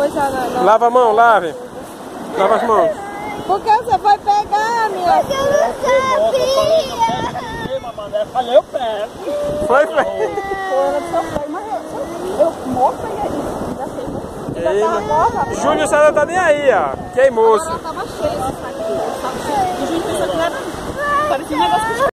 coisa na... Lava a mão, lave. Lava as mãos. Porque você foi pegar, minha filha. Eu não sabia. Falei o pé. Foi. Ela só foi, mas eu morro e aí. Júnior, a senhora tá nem aí, ó. Queimou-se. Ela tava cheia, sabe? O Júnior pensou que era... Parecia um negócio